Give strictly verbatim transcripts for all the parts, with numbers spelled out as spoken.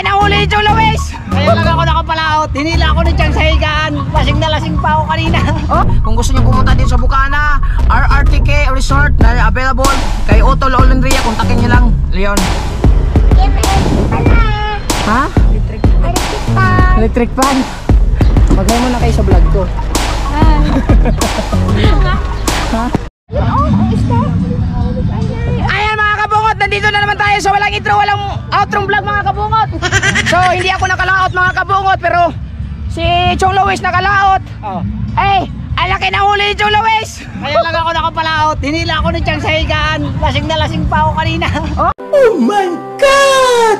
laki na huli ni Chong Luis! Ngayon lang ako nakapalaot. Hinila ako ni Chang sa higaan. Lasing na lasing pa ako kanina. Oh, kung gusto niyo pumunta din sa Bukana, R R T K Resort na available kay Otto Lolenria, kontakin niyo lang. Leon. Ha? Electric fan. Electric fan. Magay mo na kayo sa vlog ko. Ha? Ayan mga kabungot, nandito na naman tayo sa walang intro, walang outro vlog mga kabungot. So hindi ako nakalaot mga kabungot, pero si Chong Luis nakalaot. Oh. Eh, ang laki na huli ni Chong Luis. Ngayon lang ako nakapalaot. Hinila ako ni Chang sa higaan. Lasing na lasing pa ako kanina. Oh, oh my God!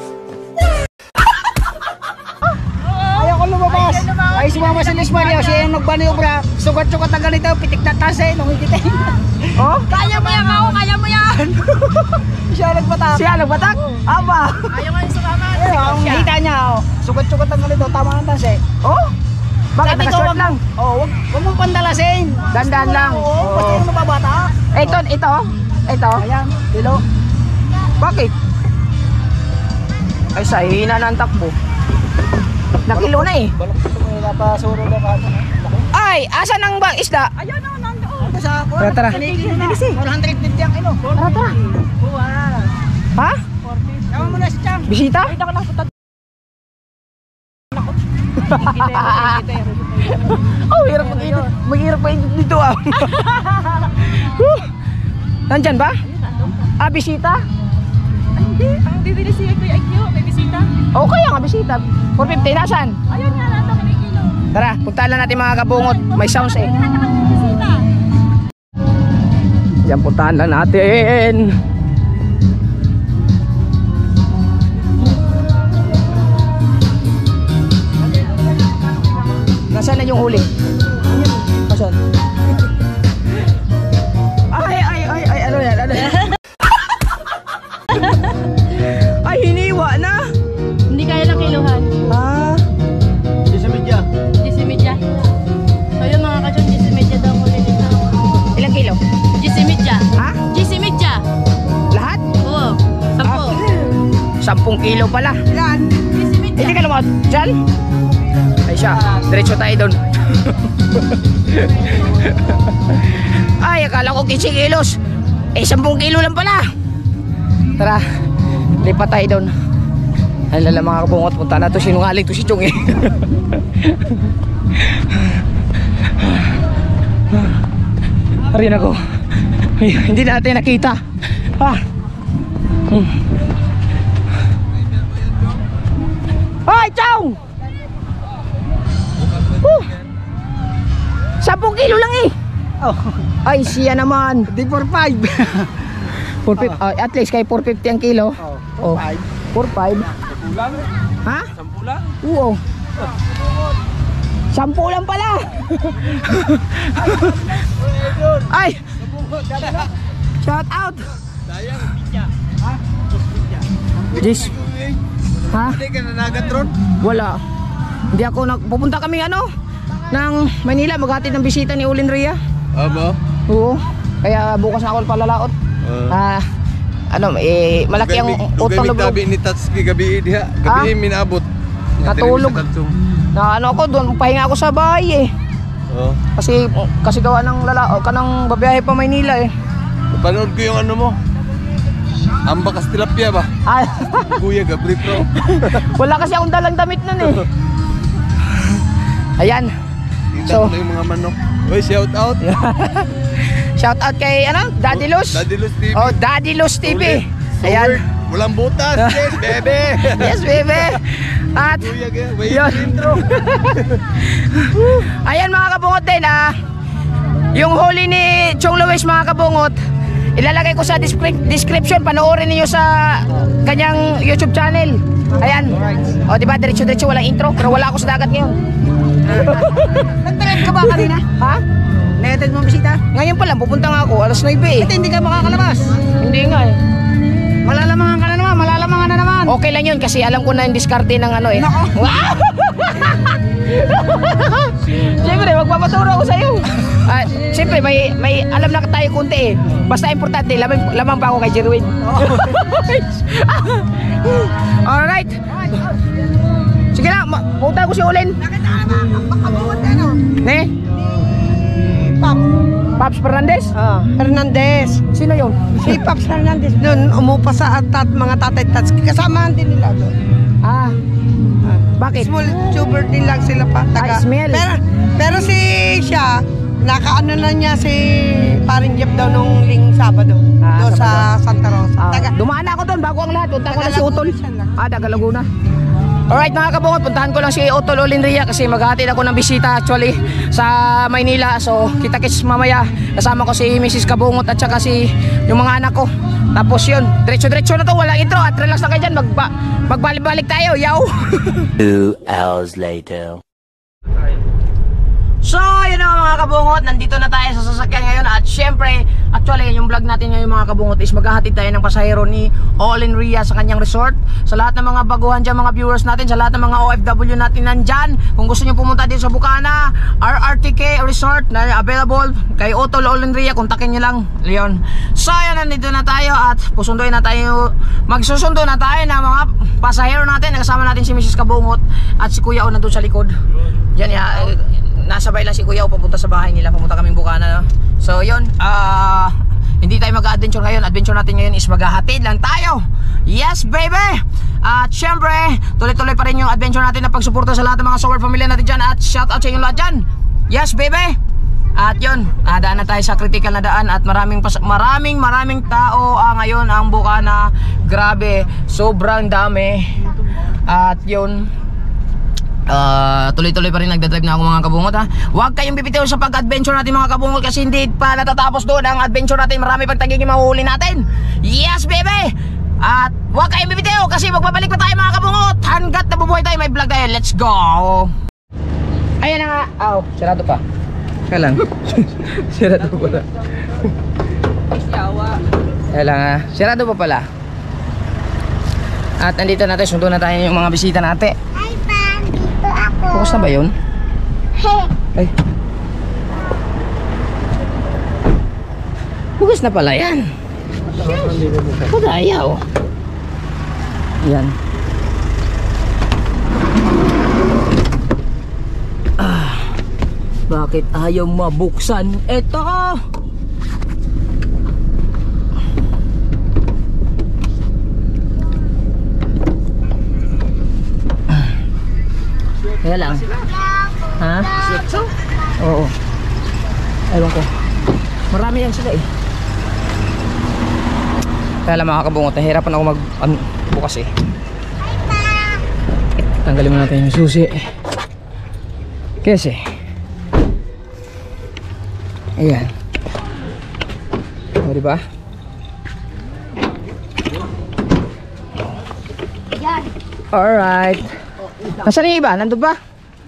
Ayaw ko lumabas. Ay si Mama Silis Mario, siya yung nagbaniobra. Sugat-sugat na ganito, pitik na tase, nung hikitin. Oh? Kaya mo yan ako, kaya mo yan! Siya nagbatak. Siya nagbatak? Aba! Ayaw mo yung sumama. Ang hita niya, oh. Sugat-sugat na ganito, tama ng tase. Oh? Bakit nakaswert lang? Oh, wag, wag mong pandalasin. Dandan lang. Oo, basta yung nababata. Ito, ito, ito. Ayan, kilo. Bakit? Ay, sa hina na ang takbo. Nakilo na eh. Ay, asan ang bang isda? Ayan o, nandoon. Tara, tara. one hundred fifty ang ino. Tara, tara. Ha? Yaman mo na si Chang. Bisita? Oh, hirap mag-edit. Mag-hirap mag-edit dito ah. Nandyan ba? Ah, bisita? Hindi, ang bibili siya ko ay Q, may bisita. Oo, kaya nga bisita. four fifty, nasan? Ayun nga, nasa kinikilo. Tara, puntahan lang natin mga kabungot. May sounds eh. Yan, puntahan lang natin. Nasaan na yung huli? Nasaan? Ay, ay, ay, ay, ano yan? Ano yan? Ay, hiniwa na. Hindi kaya ng kiluhan. Ah. Disi medya. Disi medya. So yung mga kachon, disi medya daw huli dito. Ilang kilo? Disi medya. Ha? Disi medya. Lahat? Oo. Sampo. Ah, sampung kilo pala. Ilan? Disi medya. Hindi ka lumot. Diyan? Ay siya, diretso tayo doon. Ay, akala ko fifty kilos. Eh, sampung kilo lang pala. Tara, lipat tayo doon. Ay lala mga kabungot, punta na to, sinungaling to si Chong eh. Arin ako. Ay, hindi natin nakita. Ah. Hmm. Ay, Chong! Uh. Sampung kilo lang eh. Oh. Ay, siya naman. Di four five. four fifty, uh, at least kay four fifty ang kilo. Oh, four five. Ha? Sampu lang? Oo. Sampu lang pala. Ay! Shout out! Ha? Jis. Ha? Hindi ka nanagat ron? Wala. Hindi ako nag... Pupunta kami ano? Ng Manila, maghatid ng bisita ni Ulin Ria. Aba? Oo. Kaya bukas na ako palalaot. Ah, uh, ano, eh, malaki ang utang loob. Gabi ni Tatsuki gabi diha, gabi ah? Minabot. Natulog. Na ano ako doon, pahinga ako sa bahay eh. Oh. Kasi kasi gawa ng lala, kanang babiyahe pa Maynila eh. Napanood ko yung ano mo. Ambakas tilapia ba? Ah. Kuya Gabri Pro. Wala kasi akong dalang damit nun eh. Ayan. So, yung mga manok. Oy, shout out. Shout out kay ano? Daddy Luz. Daddy Luz T V. Oh, Daddy Luz T V. Ayan. Walang butas. Yes, bebe. Yes, bebe. At yun. Ayan mga kabungot din ah. Yung huli ni Chong Luis mga kabungot, ilalagay ko sa descri description. Panoorin niyo sa kanyang YouTube channel. Ayan. O diba, diretso-diretso, walang intro. Pero wala ako sa dagat ngayon. Nag-trip ka ba kanina? Ha? Negated mo bisita? Ngayon pa lang, pupunta nga ako, alas nine eh. Ito hindi ka makakalabas? Hindi nga eh. Malalamangan ka na naman, malalamangan na naman. Okay lang yun kasi alam ko na yung diskarte ng ano eh. Nako. Wow! Siyempre, magpapaturo ako sa'yo. Uh, Siyempre, may, may alam na tayo kunti eh. Basta importante, lamang, lamang pa ako kay Jerwin. Alright. Alright. Sige na, punta ko si Ulin. Nakita ka ba? Makabungot na no? Ne? Pop. Pops Fernandez? Ah, Hernandez. Sino yun? Si Pops Hernandez doon umupa sa atat mga tatay tats. Kasamahan din nila doon. Ah. Bakit? Small tuber din lang sila pa. Ah, Taga. smell. Pero, pero si siya, nakaano na niya si paring Jeff daw nung ling Sabado. Ah, doon sa Santa Rosa. Ah, Taga. dumaan na ako doon bago ang lahat. Punta ko na si Taga Utol. Laguna siya lang. Ah, taga Laguna. Alright mga kabungot, puntahan ko lang si Utol Olinria kasi maghahatid ako ng bisita actually sa Maynila. So kita-kits mamaya. Kasama ko si Missus Kabungot at saka si yung mga anak ko. Tapos yun, diretso-diretso na to, walang intro at relax na kayo dyan. Magba magbalik-balik tayo, yaw! Two hours later. So, yun naman mga kabungot, nandito na tayo sa sasakyan ngayon at syempre, actually yung vlog natin ngayon mga kabungot is maghahatid tayo ng pasahero ni Olin Ria sa kanyang resort. Sa lahat ng mga baguhan dyan, mga viewers natin, sa lahat ng mga O F W natin nandyan, kung gusto nyo pumunta dito sa Bukana, R R T K Resort na available kay Otol Olin Ria, kontakin nyo lang, Leon. So, yun, nandito na tayo at pusunduin na tayo, magsusundo na tayo ng mga pasahero natin. Nakasama natin si Missus Kabungot at si Kuya O nandun sa likod. Yan ya, eh, nasabay lang si Kuya O papunta sa bahay nila, pumunta kaming Bukana, no? So yun, ah uh, hindi tayo mag-adventure ngayon. Adventure natin ngayon is maghahatid lang tayo. Yes baby. At syempre tuloy-tuloy pa rin yung adventure natin na pagsuporta sa lahat ng mga Sower family natin dyan. At shout out sa inyo lahat dyan. Yes baby. At yun, uh, daan na tayo sa critical na daan. At maraming maraming maraming tao uh, ngayon ang Bukana. Grabe, sobrang dami. At yun, Uh, tuloy-tuloy pa rin nagdadrive na ako mga kabungot ha. Huwag kayong bibitiw sa pag-adventure natin mga kabungot kasi hindi pa natatapos doon ang adventure natin. Marami pang tagiging mahuhuli natin. Yes baby. At huwag kayong bibitiw kasi magbabalik pa tayo mga kabungot. Hanggat nabubuhay tayo, may vlog tayo. Let's go. Ayan na nga. Aw, sarado pa. Kaya lang. Sarado pa pala. Kaya lang ha. Sarado pa pala. At nandito natin, sundo na tayo yung mga bisita natin. Bukas na ba yun? Ay. Bukas na pala yan. Pagaya oh. Yan. Ah, bakit ayaw mabuksan? Eto. Kaya lang. Ha? Oo. Ewan ko. Marami yan sila eh. Kaya lang mga kabungot, nahirapan ako mag um, bukas eh. Tanggalin mo natin yung susi. Kasi ayan. O diba? Alright. Nasaan yung iba? Nandun ba?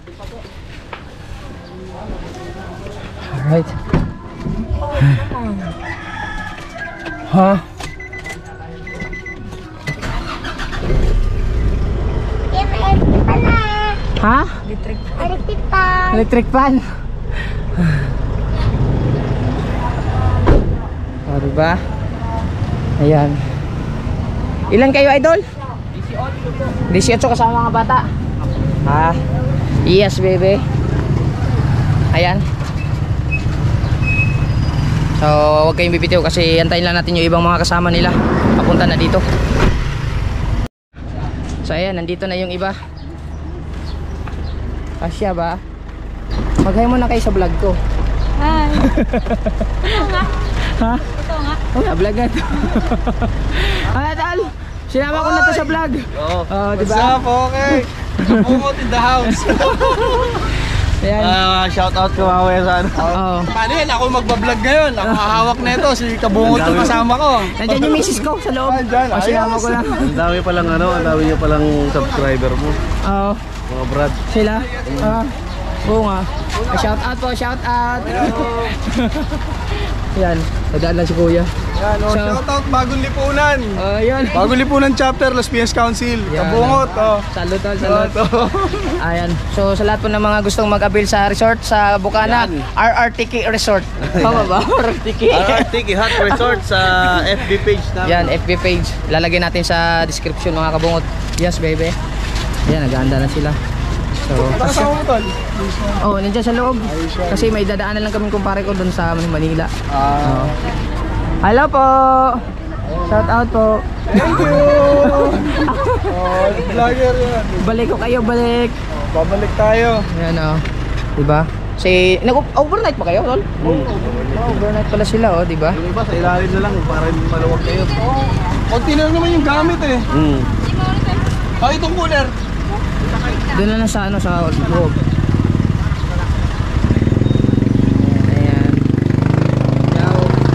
Alright. Ha? Ha? Electric pan. Electric pan. O diba? Ayan. Ilan kayo idol? eighteen kasama mga bata. Ah, yes baby. Ayan. So huwag kayong bibitiw kasi antayin lang natin yung ibang mga kasama nila papunta na dito. So ayan, nandito na yung iba. Asya ba? Mag-hi muna kayo sa vlog ko. Hi. Ito nga. Ha? Ito nga. Oh, na vlog na to. Ah, tal. Sinama ko na to sa vlog. Oo. Oh, diba? What's up? Okay. Kabungot in the house. Ayan. Ah, shout out ko mamaya sa ano. Oo. Paano yan? Ako magbablog ngayon. Ako hahawak na ito. Si Kabungot yung kasama ko. Nandiyan yung misis ko sa loob. Nandyan, O, sinama ko na. Ang dami palang ano, ang dami niya palang subscriber mo. Oo. Mga brad. Sila? Ah. Oo nga. Ah, shout out po, shout out. Yan, nadaan lang si kuya. Yan, oh, So- shout out Bagong Lipunan. Oh, yun. Bagong Lipunan chapter, Las Piñas Council. Yan. Kabungot, oh. Salud, tol, salud. Ito. Ayan. So sa lahat po ng mga gustong mag-avail sa resort sa Bukana, Yan. R R T K Resort. Tama ba? R R T K. R R T K Hot Resort sa F B page namin. Yan, F B page. Lalagay natin sa description mga kabungot. Yes, baby. Ayan, nag-aanda na sila. So, Kasama mo tol? oh, nandiyan sa loob. Kasi may dadaanan lang kami kumpare ko doon sa Manila. Ah. Hello po! Shout out po. Thank you! Oh, vlogger yan. Balik ko kayo, balik. Babalik tayo. Ayan o. Diba? Si, nag-overnight pa kayo, tol? Oo, oh, overnight pala sila, oh, diba? Yung iba sa ilalim na lang para hindi maluwag kayo. Oo. Konti lang naman yung gamit eh. Hmm. Ah, itong cooler. Doon na lang sa ano, sa loob. Ayan. Ciao.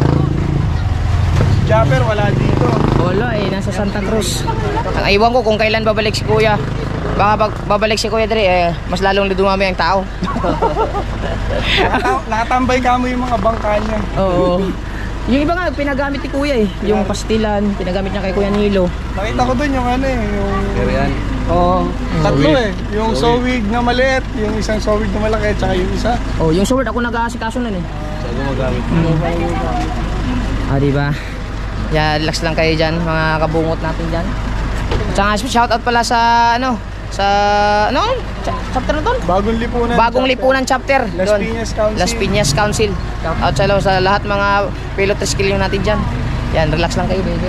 Japper wala dito. Wala eh, nasa Santa Cruz. Ang iwan ko kung kailan babalik si Kuya. Baka pag babalik si Kuya Dre, eh, mas lalong dumami ang tao. Nakata- Nakatambay ka mo yung mga bangka niya. Oo. Yung iba nga, pinagamit ni Kuya eh. Yung pastilan, pinagamit niya kay Kuya Nilo. Nakita ko dun yung ano eh, yung... Yan. Oo. Tatlo eh. Yung sowig na maliit, yung isang sowig na malaki, tsaka yung isa. Oh, yung sword ako nag-aasikaso nun eh. Saan gumagamit? Ah, diba? Yeah, relax lang kayo dyan, mga kabungot natin dyan. Tsaka shoutout pala sa ano, sa ano? Ch- chapter na doon? Bagong lipunan. Bagong lipunan chapter. Las doon. Piñas Council. Las Piñas Council. Shoutout sa, sa lahat mga pilot skill natin dyan. Yan, relax lang kayo, baby.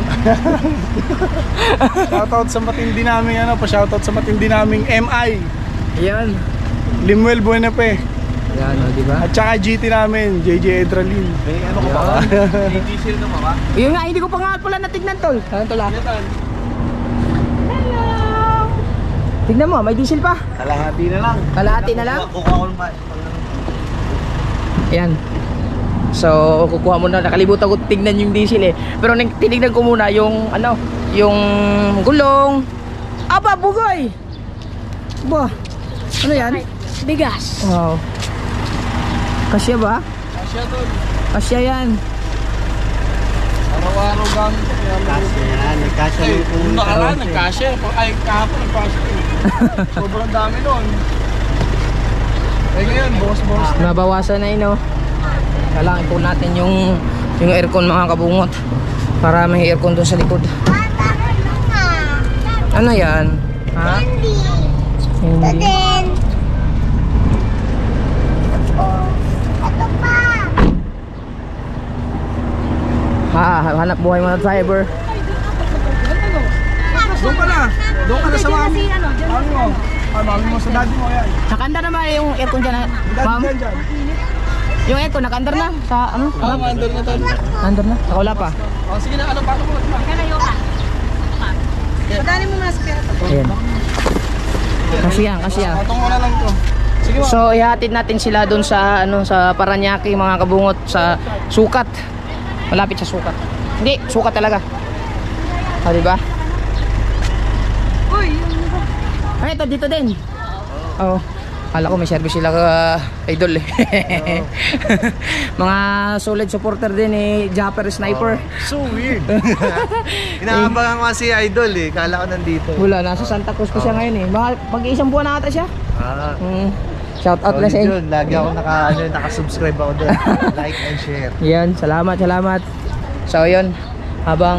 Shoutout sa matindi naming ano, pa shoutout sa matindi naming M I. Yan. Limuel Buenape. Yan, o, diba? At saka G T namin, J J Edralin. May ano ko pa ba? May diesel ka pa ba? Yun nga, hindi ko pa nga pala natignan, tol. Ano, tol, ah? Tignan mo, may diesel pa. Kalahati na lang. Kalahati na lang. Kukuha ko ng pa- Ayan. So, kukuha mo na. Nakalimutan ko tignan yung diesel eh. Pero nang tinignan ko muna yung ano, yung gulong. Aba, bugoy! Ba, ano yan? Bigas. Wow. Kasya ba? Asya tol. Kasya yan. Araw-araw gamit. Kasya yan. Nagkasya Ay, yung kung nakaraan, nagkasya. Ay, kahapon nagkasya. Sobrang dami nun. Eh ngayon, boss-boss. Nabawasan na yun, oh. Kailangan po natin yung yung aircon, mga kabungot. Para may aircon doon sa likod. Ano yan? Ha? Hindi. Ha, hanap buhay mga driver. Doon ka na. Doon ka na sa mami. Mami mo. Ah, mami mo sa daddy mo yan. Nakandar na ba yung aircon dyan? Ma'am? Daddy dyan dyan. Yung aircon, nakandar na? Sa ano? Ah, mandor na tol. Nakandar na? Saka wala pa? Oh, sige na, ano pa mo? Padali mo muna sa pera. Ayan. Kasi yan, kasi yan. Patong mo na lang to. Sige mo. So ihatid natin sila doon sa ano sa Paranaque, mga kabungot, sa Sukat. Malapit sa Sukat. Hindi, Sukat talaga. Ah, di ba? Uy, Ay, ito dito din. Oh. Kala ko may service sila uh, idol eh. Mga solid supporter din ni eh, Japper Sniper. So weird. Inaabangan ko si Idol eh. Kala ko nandito. Wala, nasa Santa Cruz ko siya ngayon eh. Baka mag-iisang buwan na ata siya. Ah. Hmm. Shout out na Solid sa inyo. yun. Lagi ako naka, ano, naka-subscribe ako doon. Like and share. Yan, salamat, salamat. So, yun. Habang...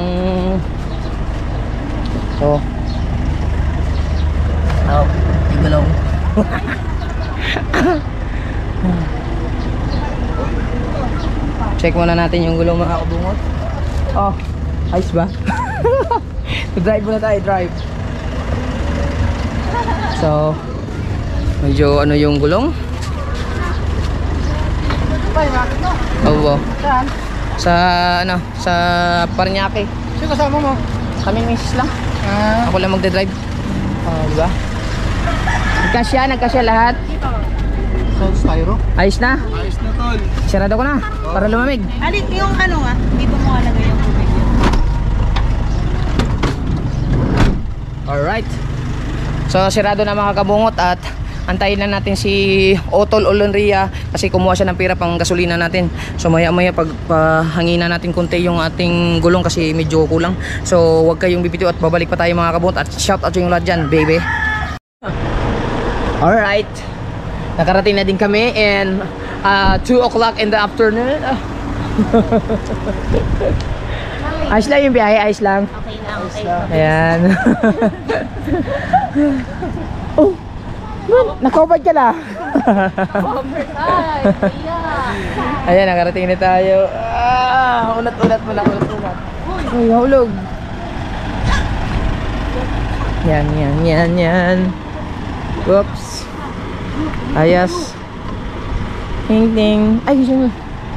So... Oh, tigalaw. Check muna natin yung gulong, mga kabungot. Oh, ayos ba? Drive muna tayo, drive. So, medyo ano yung gulong? Oo. Sa ano, sa Paranaque. Sino kasama mo? Kami misis lang. Ah. Ako lang magdadrive. Oh, di ba? Nagkasya, nagkasya lahat. Sound styro? Ayos na. Ayos na tol. Sarado ko na para lumamig. Ali, yung ano nga, hindi pa mo alagay yung tubig yun. Alright. So, sirado na, mga kabungot, at antayin na natin si Otol Olonria kasi kumuha siya ng pera pang gasolina natin. So maya maya pag pahanginan natin konti yung ating gulong kasi medyo kulang. So huwag kayong bibitiw at babalik pa tayo, mga kabungot, at shout out yung lahat dyan, baby. Alright, nakarating na din kami and uh, two o'clock in the afternoon. Ayos lang yung biyahe, ayos lang. Okay Ayan. Oh! Man, nakaubad ka na. Ayan, nakarating na tayo. Ah, unat-unat mo lang, unat-unat. Uy, nahulog. Yan, yan, yan, yan. Whoops. Ayas. Ting, ting. Ay, gusto mo.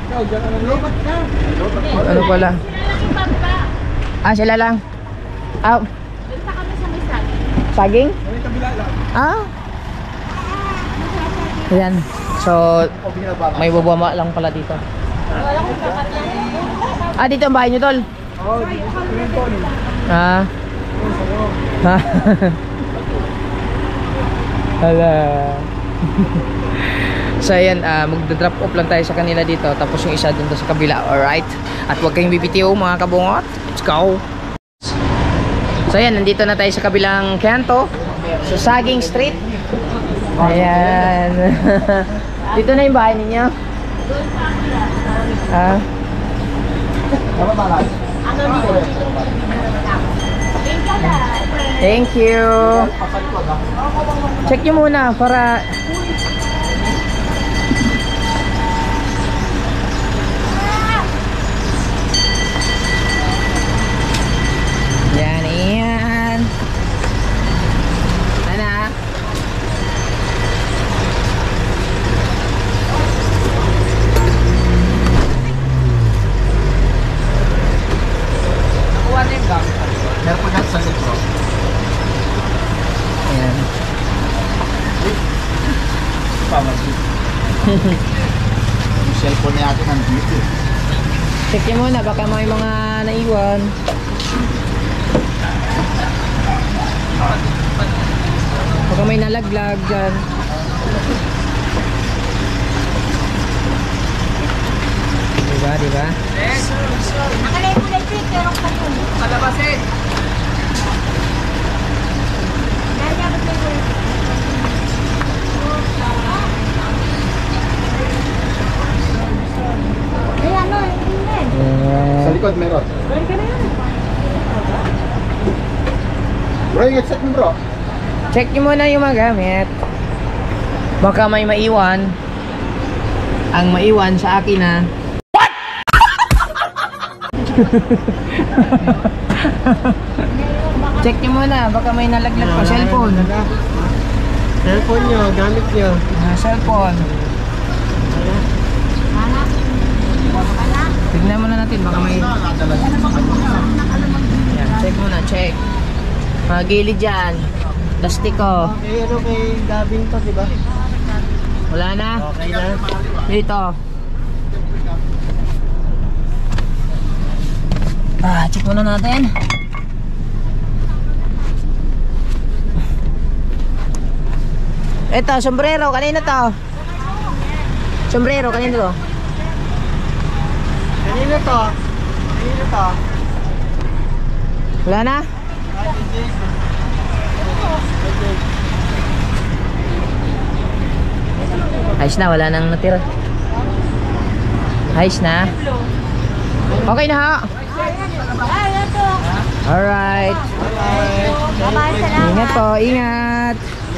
Ano pala? Ah, sila lang. Ah. Saging? Ah. Ayan. So, may bubama lang pala dito. Ah, dito ang bahay nyo, tol? Oo, dito sa Clinton. Ah. Ha? Hala. So ayan, uh, magda-drop off lang tayo sa kanila dito. Tapos yung isa dun sa kabila, alright? At huwag kayong bibitiw mga kabungot. Let's go! So ayan, nandito na tayo sa kabilang kanto, sa Saging Street. Ayan. Dito na yung bahay ninyo. Ah. Thank you. Check nyo muna para yan, yan. Ano? Nakuha na yung gang. Meron po dyan sa litro. Ayan. Yung cellphone na natin nandito. Check nyo muna, baka may mga naiwan. Baka may nalaglag dyan. Diba, diba? Nakalay mo lang ito, pero ka po. Kalabasin! Dahil nga ba't may wala? Ay, ano, hindi. Sa likod meron. Bro, yung headset mo bro. Check nyo muna yung mga gamit. Baka may maiwan. Ang maiwan sa akin na what? Check nyo muna, baka may nalaglag pa cellphone. Cellphone nyo, gamit nyo. Ah, cellphone. Tignan muna natin, baka may yan, check muna, check. Mga gilid dyan. Plastiko. Eh, ano kay Gavin to, diba? Wala na. Okay na. Dito. Ah, check muna natin. Ito, sombrero. Kanina to. Sombrero, kanina to. Kanino to? Kanino to? Wala na? Ayos na, wala nang natira. Ayos na. Okay na ha? Ay, ito. Alright. Bye-bye, salamat. Ingat po, ingat.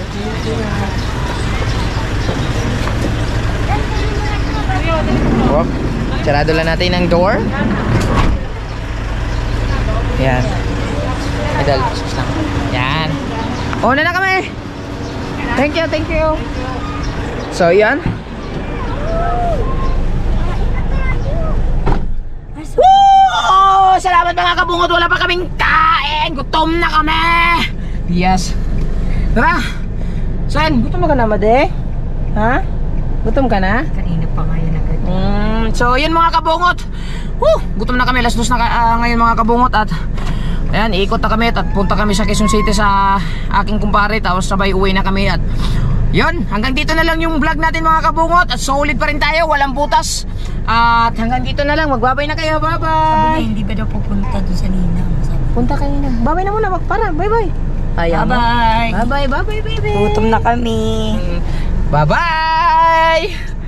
Wop. Sarado lang natin ang door. Yan. Idol, sus lang. Yan. Una na kami. Thank you, thank you. So, yan. Woo! Salamat mga kabungot. Wala pa kaming kain. Gutom na kami. Yes. Tara. Sen, gutom ka na, Made? Ha? Gutom ka na? Kanina pa nga yan agad. Mm, so, yun mga kabungot. Woo! Gutom na kami. Last dos na uh, ngayon mga kabungot. At ayan, ikot na kami at punta kami sa Quezon City sa aking kumpare. Tapos sabay uwi na kami. At yun, hanggang dito na lang yung vlog natin mga kabungot. At solid pa rin tayo, walang butas. At hanggang dito na lang, magbabay na kayo. Bye bye. Hindi ba daw pupunta doon sa Nina? Punta kayo na. Babay na muna, para. Bye bye. Ayaw mo. Bye-bye. Bye bye, bye bye baby. Gutom na kami. Bye bye.